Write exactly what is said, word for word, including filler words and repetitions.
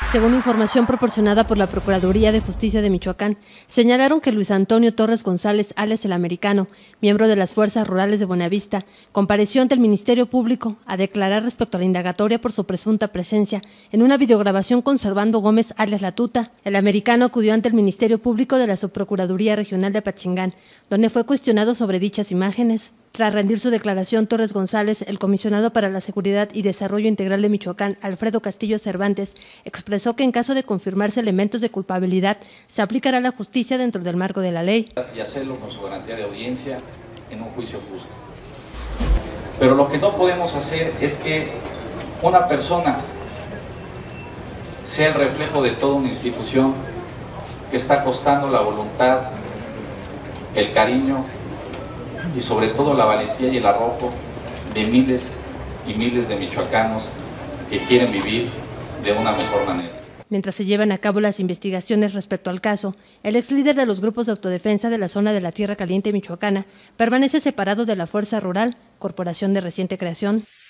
Según información proporcionada por la Procuraduría de Justicia de Michoacán, señalaron que Luis Antonio Torres González, alias El Americano, miembro de las Fuerzas Rurales de Buenavista, compareció ante el Ministerio Público a declarar respecto a la indagatoria por su presunta presencia en una videograbación con Servando Gómez, alias La Tuta. El Americano acudió ante el Ministerio Público de la Subprocuraduría Regional de Apatzingán, donde fue cuestionado sobre dichas imágenes. Tras rendir su declaración, Torres González, el comisionado para la Seguridad y Desarrollo Integral de Michoacán, Alfredo Castillo Cervantes, expresó que en caso de confirmarse elementos de culpabilidad, se aplicará la justicia dentro del marco de la ley. Y hacerlo con su garantía de audiencia en un juicio justo. Pero lo que no podemos hacer es que una persona sea el reflejo de toda una institución que está costando la voluntad, el cariño y sobre todo la valentía y el arrojo de miles y miles de michoacanos que quieren vivir de una mejor manera. Mientras se llevan a cabo las investigaciones respecto al caso, el ex líder de los grupos de autodefensa de la zona de la Tierra Caliente michoacana permanece separado de la Fuerza Rural, corporación de reciente creación.